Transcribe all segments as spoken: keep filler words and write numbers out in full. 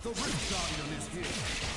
The Rift Guardian is here.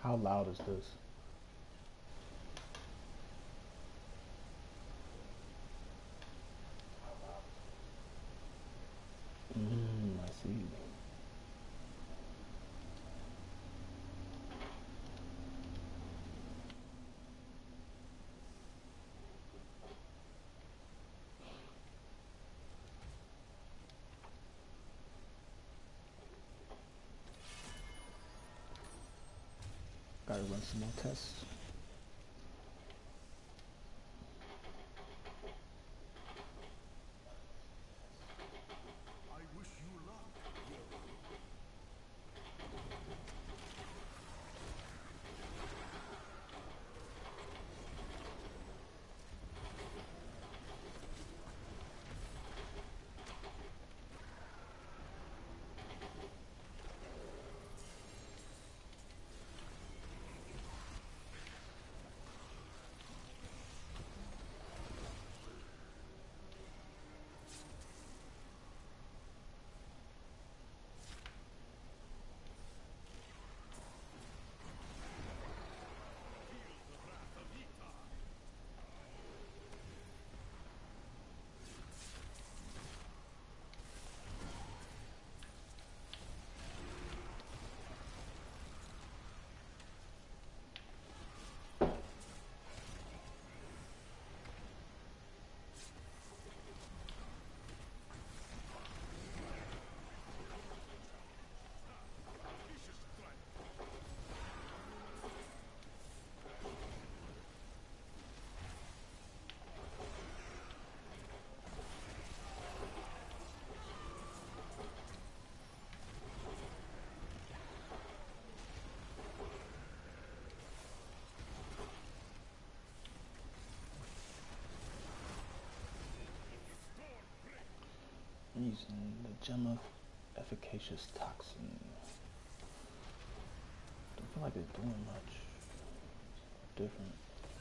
How loud is this? Mmm, I see. Gotta run some more tests. I wish you luck, hero. Using the gem of efficacious toxin. Don't feel like it's doing much different.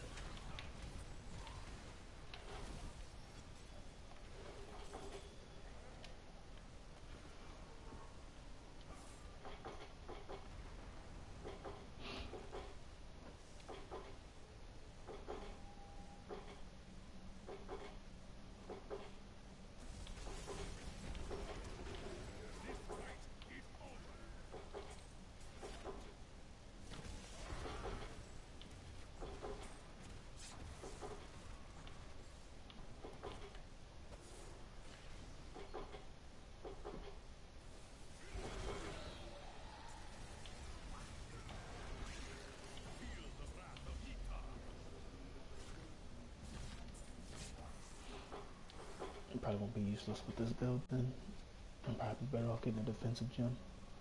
It probably won't be useless with this build then. I'm probably better off getting a defensive gem.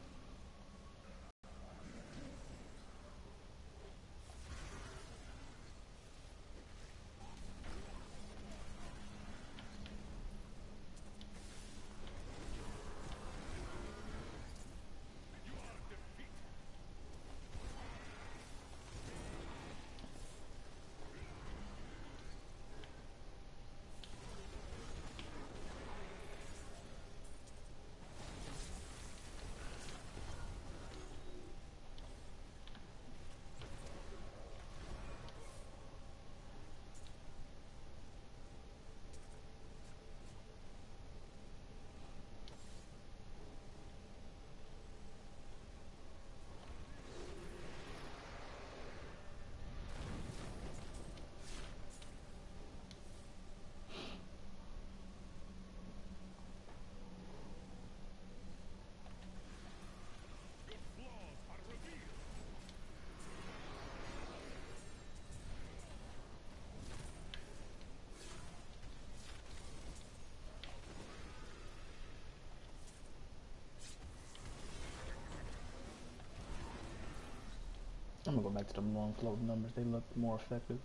I'm gonna go back to the long float numbers. They look more effective.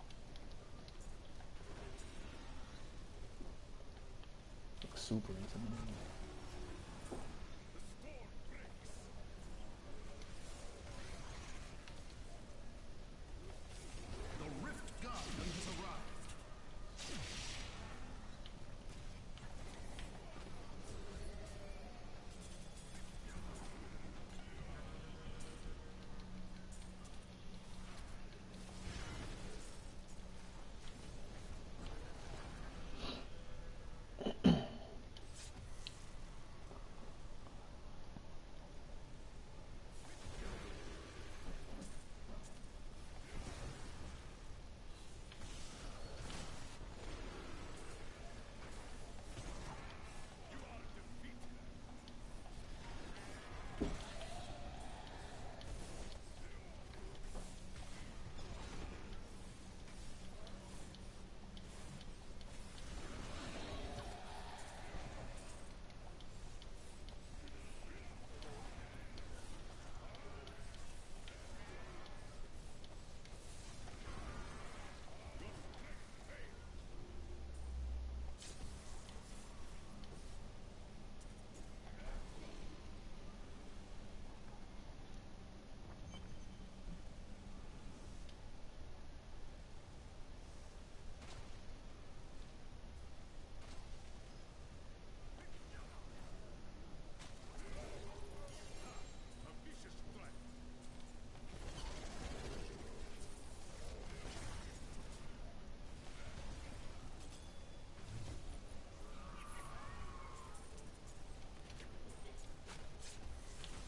Look super intimidating. The Rift Guardian has arrived.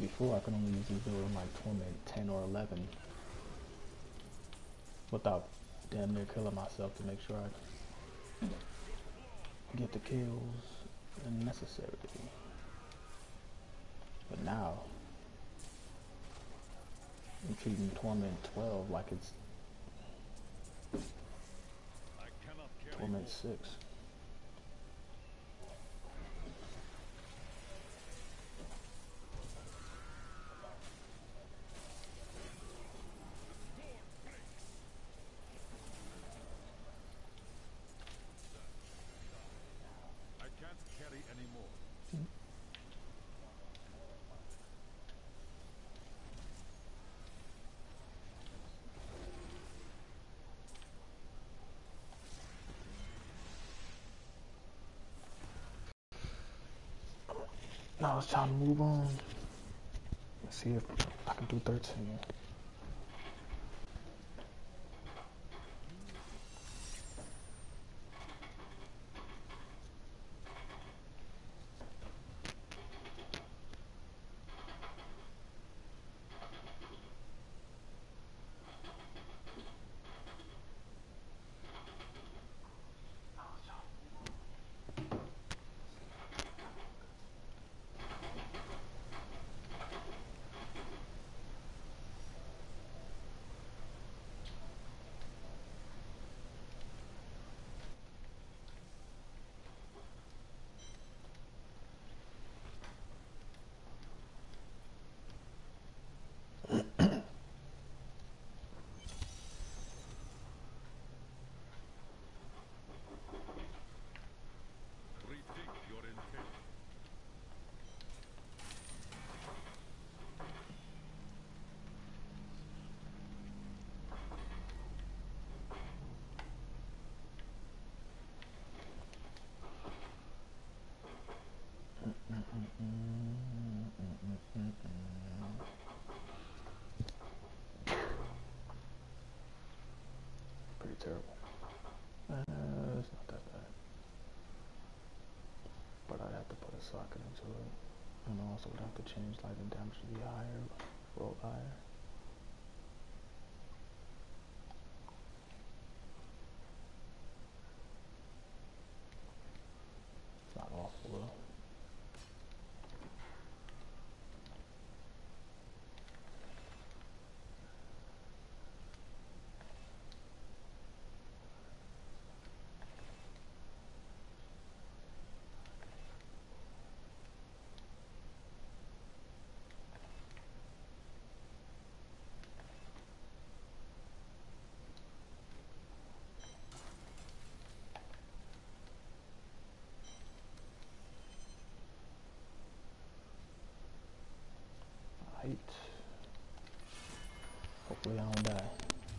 Before I could only use this build in like Torment ten or eleven without damn near killing myself to make sure I get the kills necessary. But now, I'm treating Torment twelve like it's Torment six. Now it's time to move on. Let's see if I can do thirteen. Pretty terrible. Uh, it's not that bad. But I'd have to put a socket into it. And I also would have to change like the damage to be higher, roll higher. It's not awful though. Right. Hopefully I don't die.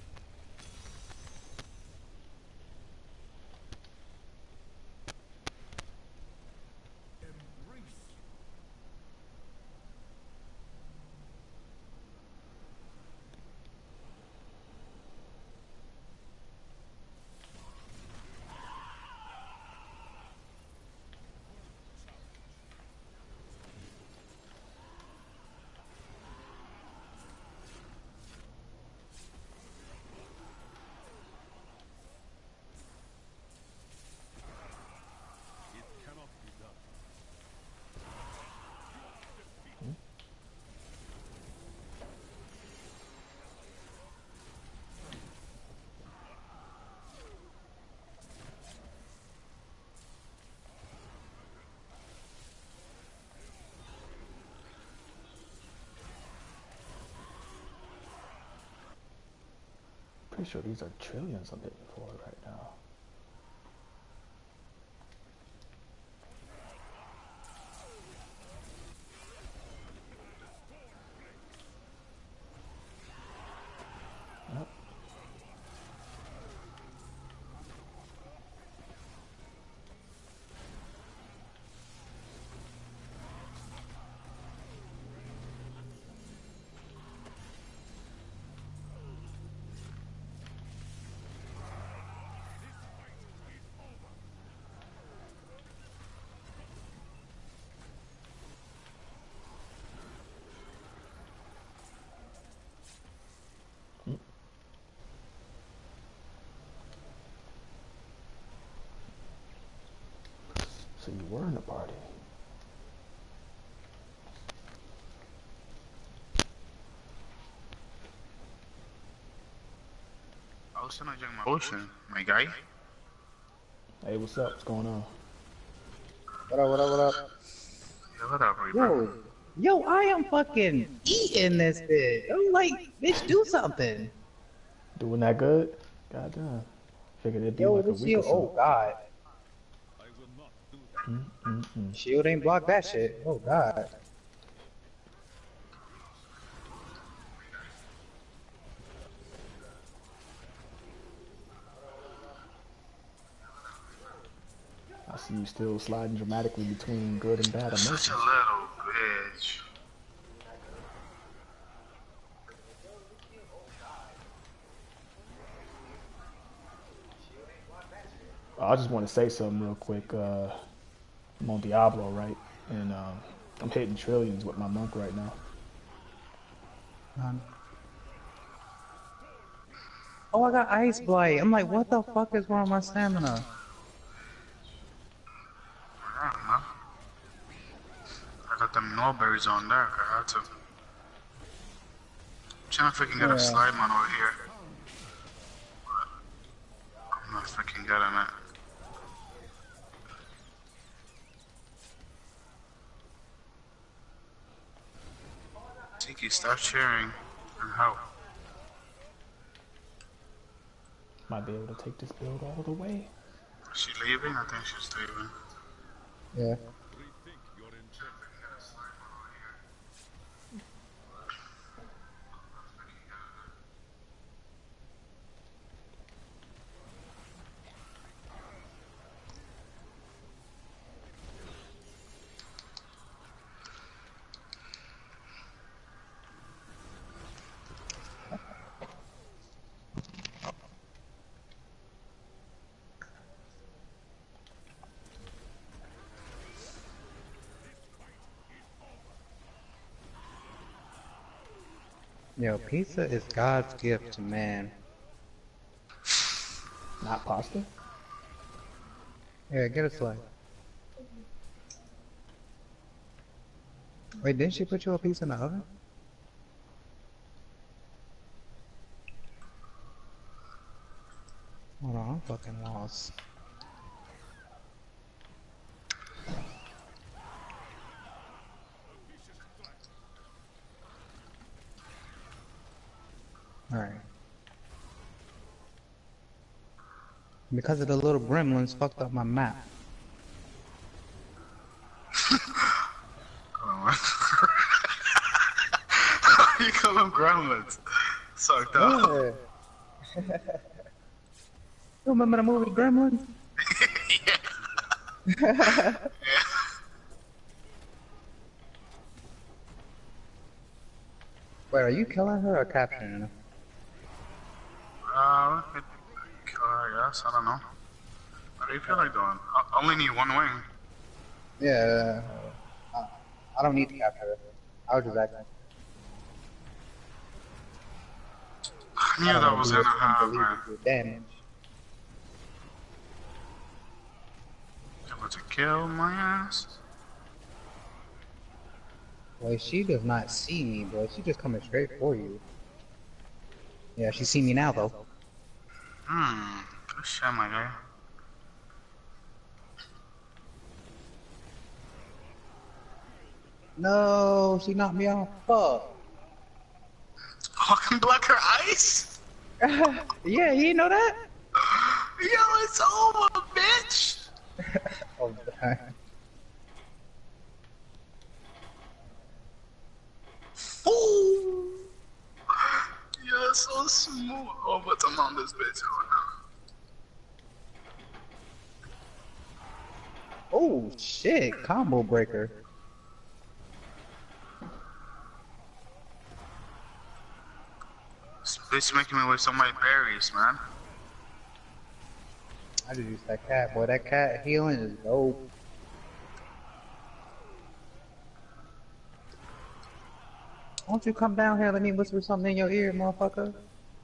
Pretty sure these are trillions I'm hitting for right now. Yep. So you were in the party. I was trying to drink my potion, my guy. Hey, what's up? What's going on? What up, what up, what up? Yeah, what up, bro? Yo, yo, I am fucking eating this bitch. I'm like, bitch, do something. Doing that good? Goddamn. Figured it'd be Yo, like a this week shield, or so. oh god. Mm, mm, mm. Shield ain't block that shit. Oh god. I see you still sliding dramatically between good and bad Such emotions. a little bitch. I just want to say something real quick. Uh, I'm on Diablo, right? And um, I'm hitting trillions with my monk right now. Um, oh, I got ice blight. I'm like, what the fuck is wrong with my stamina? I don't know. I got them Norberries on there. I had to. I'm trying to freaking get Yeah. a slime on over here. But I'm not freaking getting it. Tiki, stop cheering and help. Might be able to take this build all the way. Is she leaving? I think she's leaving. Yeah. Yo, pizza is God's gift to man. Not pasta? Yeah, get a slice. Wait, didn't she put you a piece in the oven? Hold on, I'm fucking lost. Alright. Because of the little gremlins fucked up my map. You call them gremlins. Sucked up. Yeah. You remember the movie Gremlins? Yeah. Wait, are you killing her or capturing her? Uh, it, kill her, I guess. I don't know. What do you feel like doing? I only need one wing. Yeah. Uh, I don't need to capture her. I was just acting. I knew that was gonna happen. Damage. Able to kill my ass. Boy, she does not see me, boy. She just coming straight for you. Yeah, she see me now, though. Hmm. Good shit, my guy. No, she knocked me off. Fuck. Fucking block her ice? Yeah, you didn't know that? Yo, it's over, bitch! Oh, damn. Ooh! You're so smooth. Oh, but I'm on this bitch right now. Oh, shit. Combo breaker. This bitch making me waste so many berries, man. I just used that cat, boy. That cat healing is dope. Won't you come down here? Let me whisper something in your ear, motherfucker.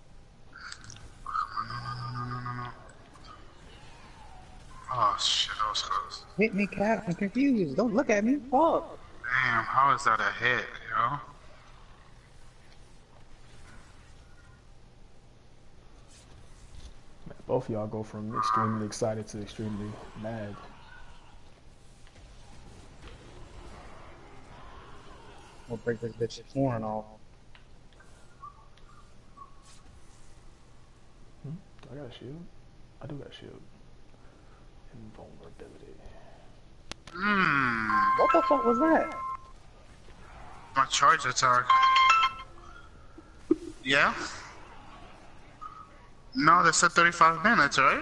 Oh shit, I was was close. Hit me, Cap. I'm confused. Don't look at me. Fuck. Damn, how is that a hit, yo? Man, both of y'all go from extremely excited to extremely mad. We'll break this bitch's horn off. Hmm? Do I got a shield? I do got a shield. Invulnerability. Hmm. What the fuck was that? My charge attack. Yeah? No, they said thirty-five minutes, right?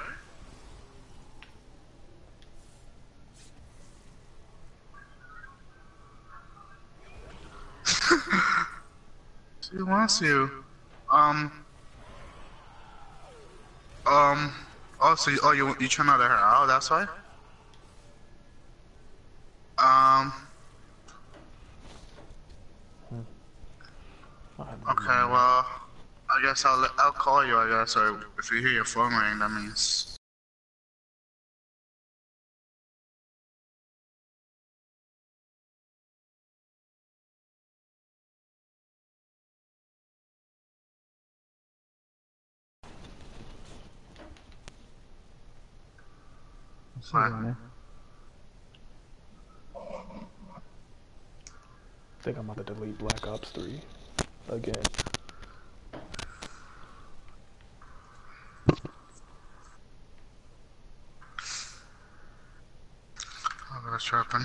She wants you. Um. Um. Oh, so you, oh, you you trying to let her out? That's why. Um. Okay. Well, I guess I'll let- I'll call you. I guess, or if you hear your phone ring, that means. What's she on I think I'm about to delete Black Ops three again. I'm gonna sharpen.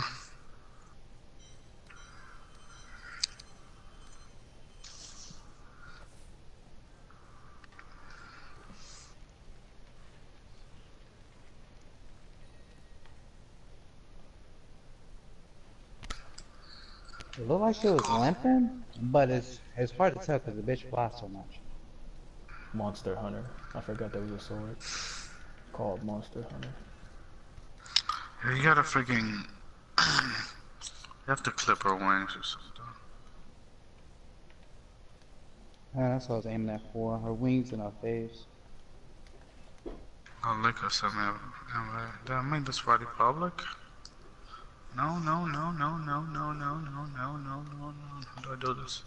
It looked like she was limping, but it's it's hard to tell because the bitch flies so much. Monster Hunter. I forgot there was a sword called Monster Hunter. You gotta freaking. You have to clip her wings or something. Yeah, that's what I was aiming at for. Her wings and her face. I'll lick us something. Did I make this party public? No, no, no, no, no, no, no, no, no, no, no, no. How do I do this?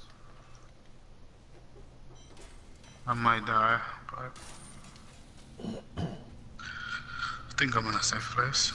I might die, but I think I'm in a safe place.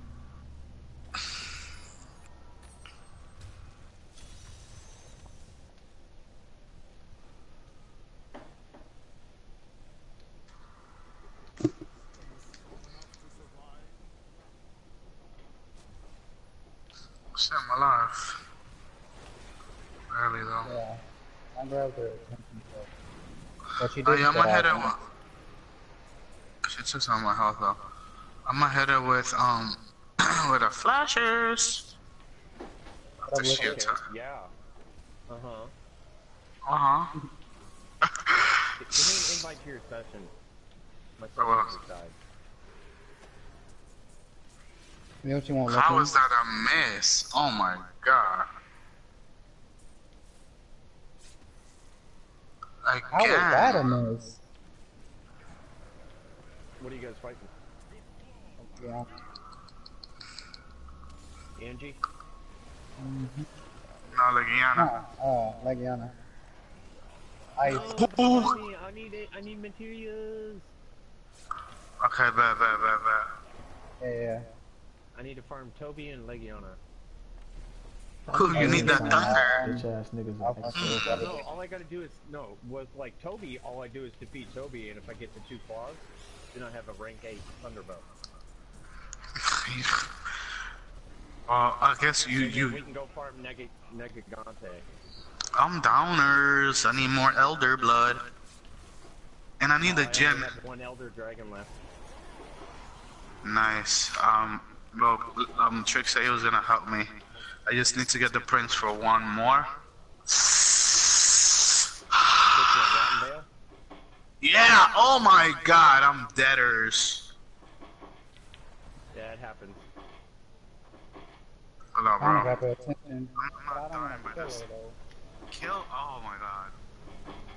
Shit, I'm alive. Barely though. Yeah, I grabbed her attention. But she Oh did yeah, I'm get gonna hit out. it with. She took some of my health though. I'm gonna hit it with um with the flashers. The Double shit okay. time. Yeah. Uh huh. Uh huh. Give me an invite to your session. My Oh, well. session died. You know what you want to How is that a miss? Oh my god. Again. How is that a miss? What are you guys fighting? Yeah. Angie? Mm-hmm. No, Legiana. Oh, oh, Legiana. I. Oh, help me. I need it. I need materials. Okay, bet, bet, bet, bet. Yeah, yeah. I need to farm Toby and Legiana. Ooh, you need that thunder. Bitch ass niggas I'll- in I'll X see four. what No, all I gotta do is no. With like Toby, all I do is defeat Toby, and if I get the two claws, then I have a rank eight Thunderbolt. Well, I guess you, And then we you, can go farm Neg Negagante. I'm downers. I need more Elder Blood. And I need Oh, the I only gem. have one Elder Dragon left. Nice. Um, well, um, Trixie was gonna help me. I just need to get the prince for one more. Which one, Rotten Vale? Yeah, oh my god, I'm deaders. Yeah, it happens. Hold on, I don't bro. grab her attention. I'm But I not don't dying want by to kill this. her though. Kill, oh my god.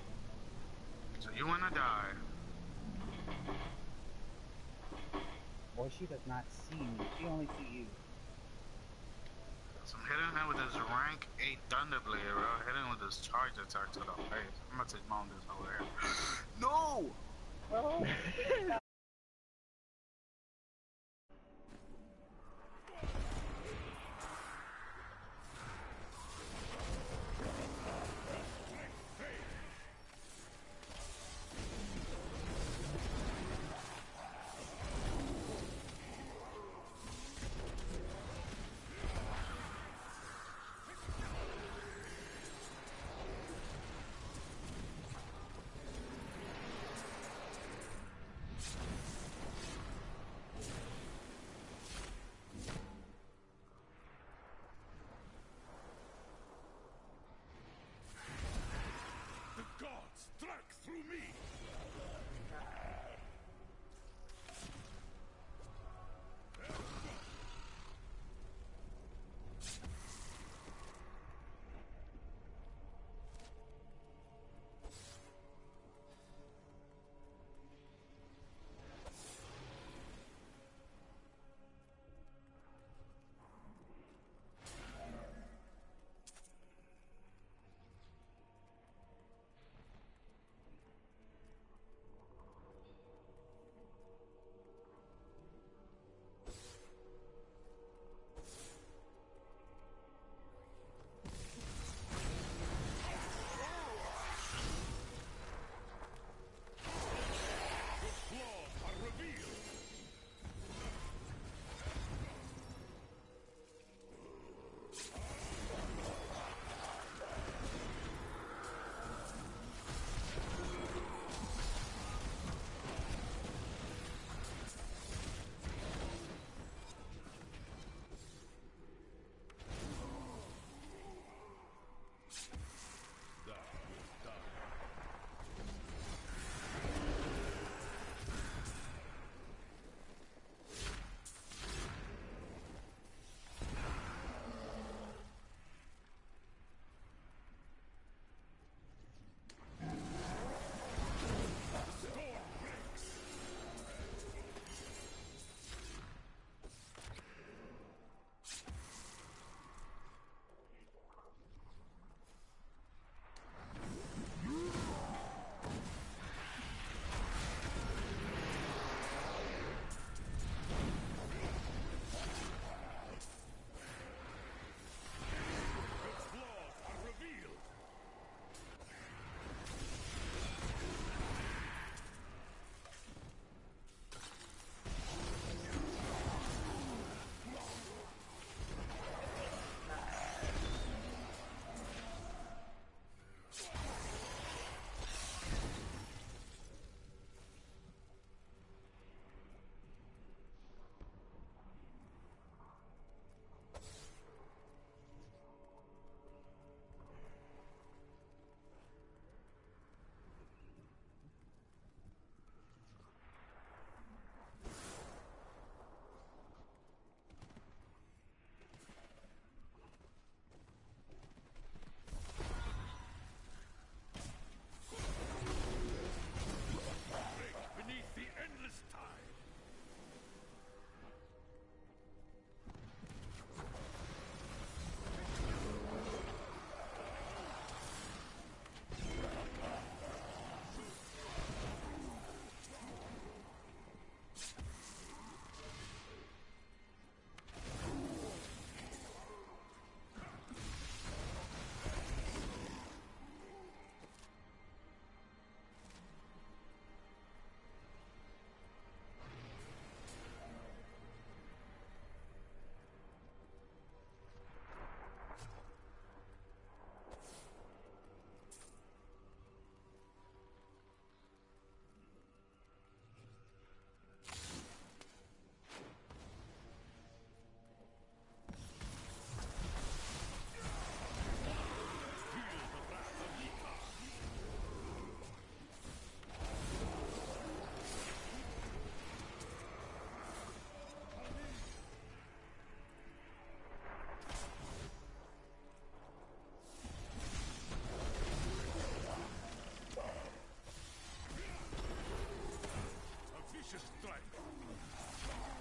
So you wanna die? Boy, she does not see me. She only see you. So I'm hitting her with this rank eight Thunderblade, bro. Hitting with this charge attack to the face. I'm about to mount this over here. No! Oh. The gods struck through me. Vicious strike.